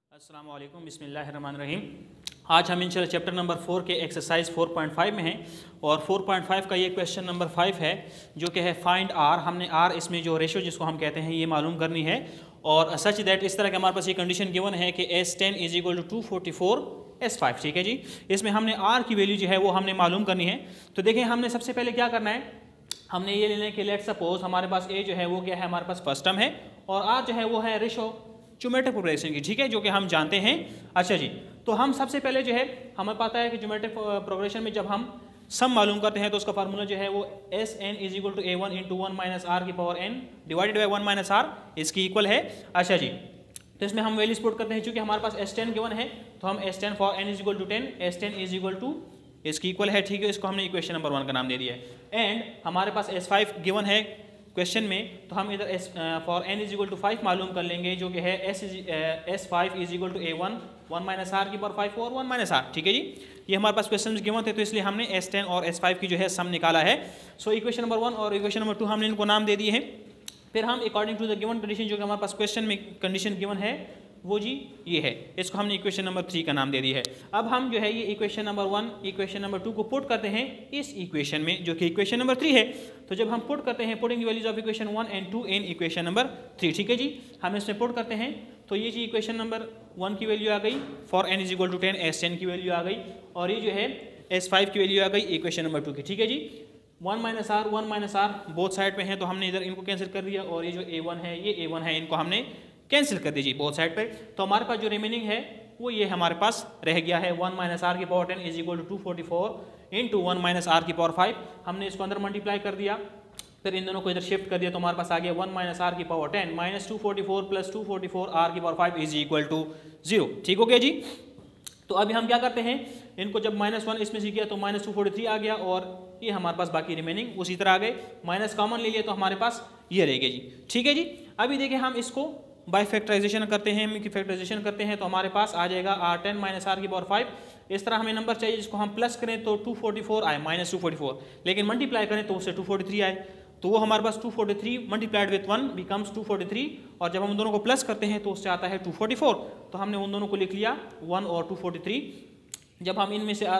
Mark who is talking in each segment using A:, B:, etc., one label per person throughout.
A: अस्सलामु अलैकुम बिस्मिल्लाहिर्रहमानिर्रहीम। आज हम इंशाल्लाह चैप्टर नंबर 4 के एक्सरसाइज 4.5 में हैं और 4.5 का ये क्वेश्चन नंबर 5 है जो कि है फाइंड आर। हमने आर इसमें जो रेशो जिसको हम कहते हैं ये मालूम करनी है और सच दैट इस तरह के हमारे पास ये कंडीशन गिवन है कि S10 is equal to 244 S5। ठीक है जी, इसमें हमने आर की वैल्यू जो है वो हमने मालूम करनी है। तो देखें हमने सबसे पहले क्या करना है, हमने ये लेना है कि लेट सपोज हमारे पास ए जो है वो क्या है, हमारे पास फर्स्ट टर्म है और आर जो है वो है रेशो ज्योमेट्रिक प्रोग्रेशन की। ठीक है, जो कि हम जानते हैं। अच्छा जी, तो हम सबसे पहले जो है हमें पता है कि ज्योमेट्रिक प्रोग्रेशन में जब हम सम मालूम करते हैं तो उसका फार्मूला जो है वो Sn is equal to A1 into 1 minus are की power n divided by 1 minus r इसकी इक्वल है। अच्छा जी, तो इसमें हम वैल्यूज पुट करते हैं। चूंकि हमारे पास S10 गिवन है तो हम S10 for n is equal to 10, S10 is equal to इसकी इक्वल है। ठीक है, इसको हमने इक्वेशन नंबर 1 का नाम दे दिया है। एंड हमारे पास S5 गिवन है क्वेश्चन में, तो हम इधर for n is equal to 5 मालूम कर लेंगे जो कि है S5 is equal to A1 1 minus are की पावर 5 और 1 माइनस आर। ठीक है जी, ये हमारे पास क्वेश्चन गिवन थे तो इसलिए हमने S10 और S5 की जो है सम निकाला है। सो इक्वेशन नंबर 1 और इक्वेशन नंबर 2 हमने इनको नाम दे दिए हैं। फिर हम according to the given condition जो कि हमारे पास क्वेश्चन में कंडीशन गिवन है वो जी ये है, इसको हमने इक्वेशन नंबर 3 का नाम दे दिया है। अब हम जो है ये इक्वेशन नंबर 1 इक्वेशन नंबर 2 को पुट करते हैं इस इक्वेशन में जो कि इक्वेशन नंबर 3 है। तो जब हम पुट करते हैं putting values of equation 1 and 2 in equation number 3। ठीक है जी, हम इसमें पुट करते हैं तो ये जी इक्वेशन नंबर 1 की वैल्यू आ गई for n is equal to 10, S10 की वैल्यू आ गई और ये जो है S5 की वैल्यू आ गई इक्वेशन नंबर 2 की। ठीक है जी, 1 माइनस आर बोथ साइड पे हैं तो हमने इधर इनको कैंसिल कर दिया और ये जो A1 है ये A1 है, इनको हमने कैंसिल कर दीजिए बोथ साइड पे। तो हमारे पास जो रिमेनिंग है वो ये हमारे पास रह गया है 1 माइनस आर की power 10 is equal to 244 into 1 minus are की पावर 5। हमने इसको अंदर मल्टीप्लाई कर दिया, फिर इन दोनों को इधर शिफ्ट कर दिया तो हमारे पास आ गया 1 माइनस आर की पावर 10 माइनस 244 प्लस 244 आर की पावर 5 इज इक्वल टू 0। ठीक हो गया जी। तो अभी हम क्या करते हैं, इनको जब -1 इसमें से किया तो -243 आ गया और ये हमारे पास बाकी रिमेनिंग उसी तरह आ गए। माइनस कॉमन ले लिया तो हमारे पास ये रह गया जी। ठीक है जी, अभी देखिए हम इसको बाय फैक्टराइजेशन करते हैं, फैक्टराइजेशन करते हैं तो हमारे पास आ जाएगा R10 माइनस आर की पावर 5। इस तरह हमें नंबर चाहिए जिसको हम प्लस करें तो 244 आए -244, लेकिन मल्टीप्लाई करें तो उससे 243 आए तो वो हमारे पास 243 मल्टीप्लाइड विथ 1 बिकम्स 243 और जब हम दोनों को प्लस करते हैं तो उससे आता है 244। तो हमने उन दोनों को लिख लिया 1 और 243। जब हम इनमें से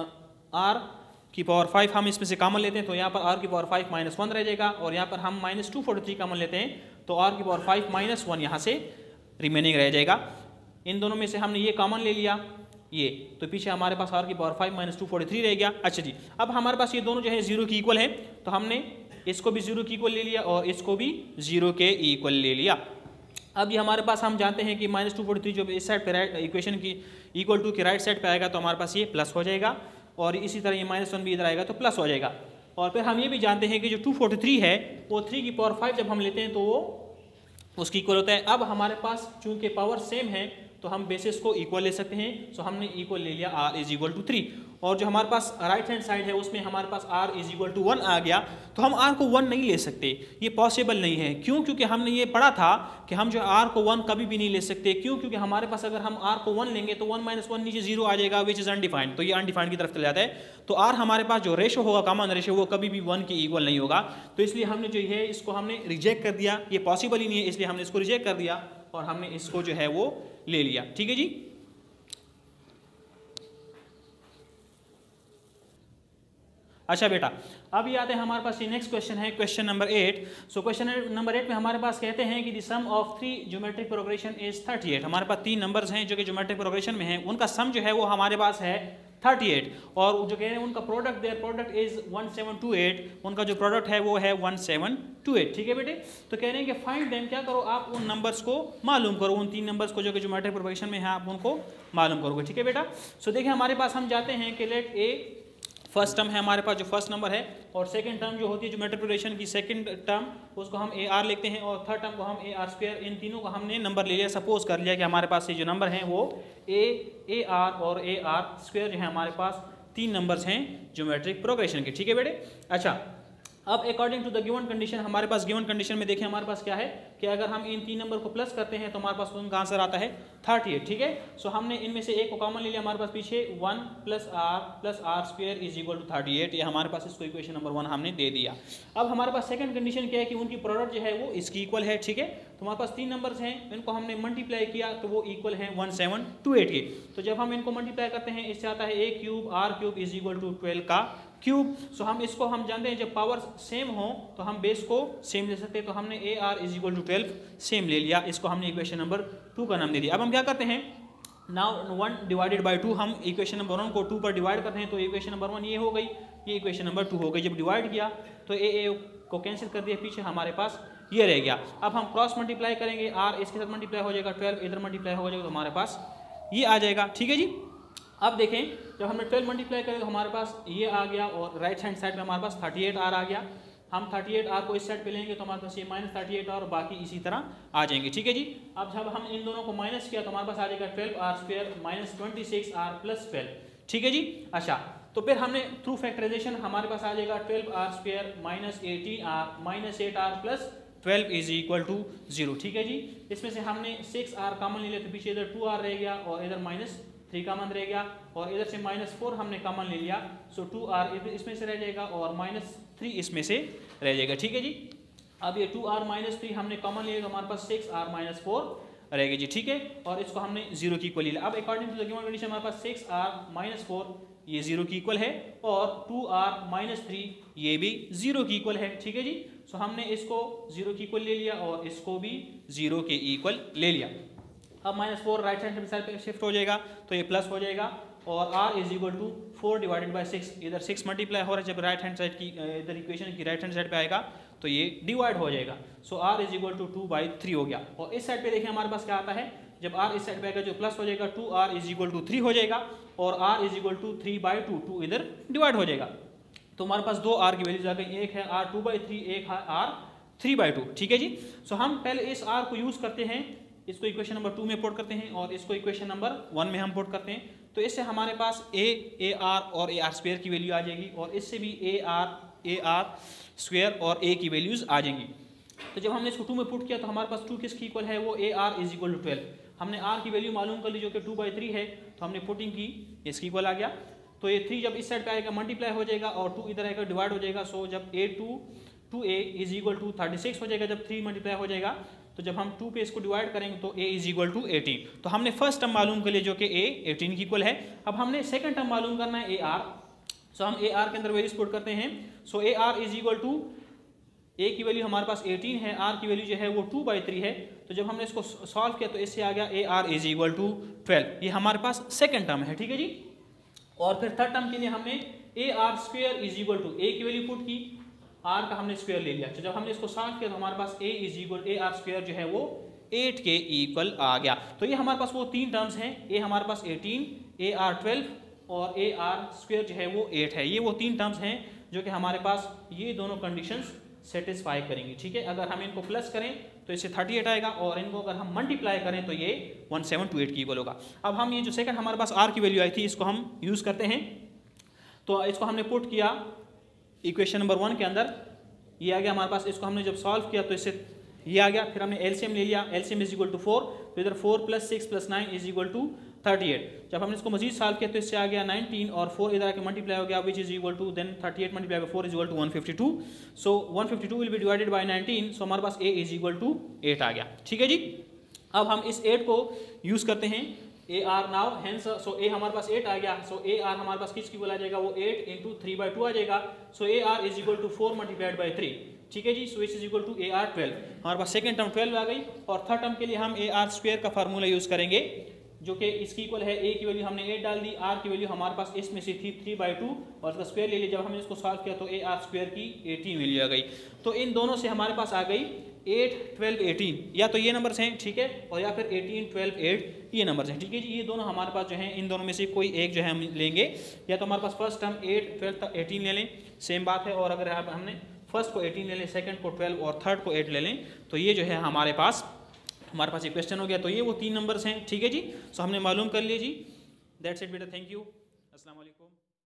A: R की पावर 5 हम इसमें से कॉमन लेते हैं तो यहाँ पर R की पावर 5 -1 रह जाएगा और यहाँ पर हम -243 कॉमन लेते हैं तो R की पावर 5 -1 यहाँ से रिमेनिंग रह जाएगा। इन दोनों में से हमने ये कॉमन ले लिया ये, तो पीछे हमारे पास R की पावर 5 -243 रह गया। अच्छा जी, अब हमारे पास ये दोनों जो है 0 की इक्वल है तो हमने इसको भी 0 की इक्वल ले लिया और इसको भी 0 के इक्वल ले लिया। अब ये हमारे पास हम जानते हैं कि -243 जो इस साइड पे इक्वेशन की इक्वल टू की राइट साइड पे आएगा तो हमारे पास ये प्लस हो जाएगा और इसी तरह ये -1 भी इधर आएगा तो प्लस हो जाएगा। और फिर हम ये भी जानते हैं कि जो 243 है वो 3 की पावर 5 जब हम लेते हैं तो वो उसकी इक्वल होता है। अब हमारे पास चूंकि पावर सेम है तो हम बेसिस को इक्वल ले सकते हैं, सो हमने इक्वल ले लिया R इज इक्वल टू 3 और जो हमारे पास राइट हैंड साइड है उसमें हमारे पास R इज इक्वल टू 1 आ गया। तो हम R को 1 नहीं ले सकते, ये पॉसिबल नहीं है। क्यों? क्योंकि हमने ये पढ़ा था कि हम जो R को 1 कभी भी नहीं ले सकते। क्यों? क्योंकि हमारे पास अगर हम R को 1 लेंगे तो 1 - 1 नीचे 0 आ जाएगा विच इज़ अनडिफाइंड, तो ये अनडिफाइंड की तरफ चला जाता है। तो R हमारे पास जो रेशो होगा कॉमन रेशो वो कभी भी 1 की इक्वल नहीं होगा। तो इसलिए हमने जो है इसको हमने रिजेक्ट कर दिया, ये पॉसिबल ही नहीं है इसलिए हमने इसको रिजेक्ट कर दिया और हमने इसको जो है वो ले लिया। ठीक है जी। अच्छा बेटा, अब ये आते हैं हमारे पास ये नेक्स्ट क्वेश्चन है question number 8। So question number 8 में हमारे पास कहते हैं कि the sum of 3 geometric progression is 38। हमारे पास 3 नंबर्स हैं जो कि ज्योमेट्रिक प्रोग्रेशन में हैं, उनका सम जो है वो हमारे पास है 38 और जो कह रहे हैं उनका प्रोडक्ट देयर प्रोडक्ट इज 1728, उनका जो प्रोडक्ट है वो है 1728। ठीक है बेटे, तो कह रहे हैं कि फाइंड देम, क्या करो आप उन नंबर्स को मालूम करो, उन 3 नंबर्स को जो कि ज्योमेट्रिक प्रोग्रेशन में है आप उनको मालूम करोगे। ठीक है बेटा, सो देखिए हमारे पास हम जाते हैं कि लेट ए फर्स्ट टर्म है हमारे पास जो फर्स्ट नंबर है और सेकंड टर्म जो होती है ज्योमेट्रिक प्रोग्रेशन की सेकंड टर्म उसको हम AR लिखते हैं और थर्ड टर्म को हम AR स्क्वायर। इन तीनों को हमने नंबर ले लिया, सपोज कर लिया कि हमारे पास ये जो नंबर हैं वो AR और AR स्क्वायर जो है हमारे पास 3 नंबर्स हैं ज्योमेट्रिक प्रोग्रेशन के। ठीक है बेटे, अच्छा अब according to the given condition, हमारे पास गिवन कंडीशन में देखिए हमारे पास क्या है कि अगर हम इन 3 नंबर को प्लस करते हैं तो हमारे पास उनका आंसर आता है 38, ठीक है। सो हमने इनमें से एक को कॉमन ले लिया, हमारे पास पीछे 1 + r square is equal to 38, ये हमारे पास इसको इक्वेशन नंबर 1 हमने दे दिया। अब हमारे पास सेकंड कंडीशन क्या है कि उनकी प्रोडक्ट जो है वो इसकी इक्वल है, ठीक है। तो हमारे पास 3 नंबर्स हैं, इनको हमने मल्टीप्लाई किया तो वो इक्वल है 1728 के। तो जब हम इनको मल्टीप्लाई करते हैं इससे आता है a³ r³ is equal to 12 का क्यूब। सो हम इसको हम जानते हैं जब पावर सेम हो तो हम बेस को सेम ले सकते हैं, तो हमने AR is equal to 12 same ले लिया, इसको हमने इक्वेशन नंबर 2 का नाम दे दिया। अब हम क्या करते हैं, नाउ 1 डिवाइडेड बाई 2, हम इक्वेशन नंबर 1 को 2 पर डिवाइड करते हैं, तो इक्वेशन नंबर 1 ये हो गई, ये इक्वेशन नंबर 2 हो गई। जब डिवाइड किया तो ए को कैंसिल कर दिया, पीछे हमारे पास ये रह गया। अब हम क्रॉस मल्टीप्लाई करेंगे, r इसके साथ मल्टीप्लाई हो जाएगा, 12 इधर मल्टीप्लाई हो जाएगा, तो हमारे पास ये आ जाएगा, ठीक है जी। अब देखें जब हमने 12 मल्टीप्लाई करें तो हमारे पास ये आ गया और राइट हैंड साइड में हमारे पास 38r आ गया। हम 38r को इस साइड पे लेंगे तो हमारे पास ये -38r और बाकी इसी तरह आ जाएंगे, ठीक है जी। अब जब हम इन दोनों को माइनस किया तो हमारे पास आ जाएगा 12r² - 26r + 12, ठीक है जी। अच्छा, तो फिर हमने थ्रू फैक्टराइजेशन हमारे पास आ जाएगा 12r² - 18r - 8r + 12 is equal to 0, ठीक है जी। इसमें से हमने 6r कॉमन ले लिया तो पीछे इधर 2r रह गया और इधर -3 कॉमन रह गया और इधर से -4 हमने कॉमन ले लिया, सो 2r इसमें से रह जाएगा और -3 इसमें से रह जाएगा, ठीक है जी। अब ये 2r - 3 हमने कॉमन लिया तो हमारे पास 6r - 4 रहेगा जी, ठीक है। और इसको हमने 0 की इक्वल लिया। अब according to the given condition हमारे पास 6r - 4 ये 0 की इक्वल है और 2r - 3 ये भी 0 की इक्वल है, ठीक है जी। सो हमने इसको 0 की इक्वल ले लिया और इसको भी 0 के इक्वल ले लिया। अब -4 राइट हैंड साइड पे शिफ्ट हो जाएगा तो ये प्लस हो जाएगा और r is equal to 4 divided by 6, इधर 6 मल्टीप्लाई हो रहा है, जब राइट हैंड साइड की इधर इक्वेशन की राइट हैंड साइड पे आएगा तो ये डिवाइड हो जाएगा। So r is equal to 2/3 हो गया। और इस साइड पे देखिए हमारे पास क्या आता है, जब r इस साइड पे आएगा जो प्लस हो जाएगा 2r इज इक्वल टू 3 हो जाएगा और r इज इक्वल टू 3/2, 2 इधर डिवाइड हो जाएगा। तो हमारे पास 2 r की वैल्यूज आ गई, एक है r 2/3, एक है r 3/2, ठीक है जी। सो हम पहले इस r को यूज करते हैं, इसको इक्वेशन नंबर 2 में पुट करते हैं और इसको इक्वेशन नंबर 1 में हम पुट करते हैं, तो इससे हमारे पास AR और AR² की वैल्यू आ जाएगी और इससे भी AR² और A की वैल्यूज आ जाएंगी। तो जब हमने इसको 2 में पुट किया तो हमारे पास 2 किसकी इक्वल है, वो AR इज इक्वल टू 12। हमने R की वैल्यू मालूम कर ली जो कि 2/3 है, तो हमने पुटिंग की, इसकी इक्वल आ गया। तो ये 3 जब इस साइड पे आएगा मल्टीप्लाई हो जाएगा और 2 इधर आएगा डिवाइड हो जाएगा। सो जब A इज इक्वल टू 36 हो जाएगा, जब 3 मल्टीप्लाई हो जाएगा तो जब हम 2 पे इसको डिवाइड करेंगे तो a इज इक्वल टू 18। तो हमने फर्स्ट टर्म मालूम कर लिया जो कि a 18 की इक्वल है। अब हमने सेकंड टर्म मालूम करना है AR। सो हम AR के अंदर वैल्यूज पुट करते हैं। So AR is equal to, a की वैल्यू हमारे पास 18 है, r की वैल्यू जो है वो 2/3 है। तो जब हमने इसको सॉल्व किया तो इससे आ गया AR इज इक्वल टू 12, ये हमारे पास सेकंड टर्म है, ठीक है जी। और फिर थर्ड टर्म के लिए हमने AR² is equal to, a की वैल्यू पुट की, r का हमने स्क्वायर ले लिया। तो जब हमने इसको सॉल्व किया तो हमारे पास a इज इक्वल AR² जो है वो 8 के इक्वल आ गया। तो ये हमारे पास वो 3 टर्म्स हैं, a हमारे पास 18, AR 12 और AR² जो है वो 8 है। ये वो 3 टर्म्स हैं जो कि हमारे पास ये दोनों कंडीशंस सेटिस्फाई करेंगी, ठीक है। अगर हम इनको प्लस करें तो इससे 38 आएगा और इनको अगर हम मल्टीप्लाई करें तो ये 1728 की इक्वल होगा। अब हम ये जो सेकंड हमारे पास r की वैल्यू आई थी इसको हम यूज़ करते हैं, तो इसको हमने पुट किया इक्वेशन नंबर 1 के अंदर, ये आ गया हमारे पास। इसको हमने जब सॉल्व किया तो इससे ये आ गया, फिर हमने एलसीएम ले लिया, एलसीएम इज इक्वल टू 4, तो इधर 4 + 6 + 9 इज इक्वल टू 38। जब हमने इसको मजीद सॉल्व किया तो इससे आ गया 19 और 4 इधर आके मल्टीप्लाई हो गया, which is equal to then 38 multiply by 4 is equal to 152। So 152 will be divided by 19, so हमारे पास a इज इक्वल टू 8 आ गया, ठीक है जी। अब हम इस 8 को यूज़ करते हैं AR now, hence so a हमारे पास 8 आ गया। सो AR हमारे पास किसकी इक्वल आ जाएगा, वो 8 × 3/2 आ जाएगा। So AR is equal to 4 multiplied by 3, ठीक है जी। So is equal to AR 12, हमारे पास सेकंड टर्म 12 आ गई। और थर्ड टर्म के लिए हम AR² का फार्मूला यूज़ करेंगे जो कि इसकी इक्वल है, a की वैल्यू हमने 8 डाल दी, r की वैल्यू हमारे पास इसमें से थी 3/2 और इसका स्क्वायर ले लिया। जब हमने इसको सॉल्व किया तो AR² की 18 वैल्यू आ गई। तो इन दोनों से हमारे पास आ गई 8, 12, 18, या तो ये नंबर्स हैं, ठीक है, और या फिर 18, 12, 8 ये नंबर्स हैं, ठीक है जी। ये दोनों हमारे पास जो हैं, इन दोनों में से कोई एक जो है हम लेंगे, या तो हमारे पास फर्स्ट टर्म 8, 12, 18 ले लें, सेम बात है। और अगर हमने फर्स्ट को 18 ले लें, सेकंड को 12 और थर्ड को 8 ले लें, तो ये जो है हमारे पास ये क्वेश्चन हो गया। तो ये वो 3 नंबर्स हैं, ठीक है जी। सो हमने मालूम कर लिया जी। दैट्स इट बेटा, थैंक यू।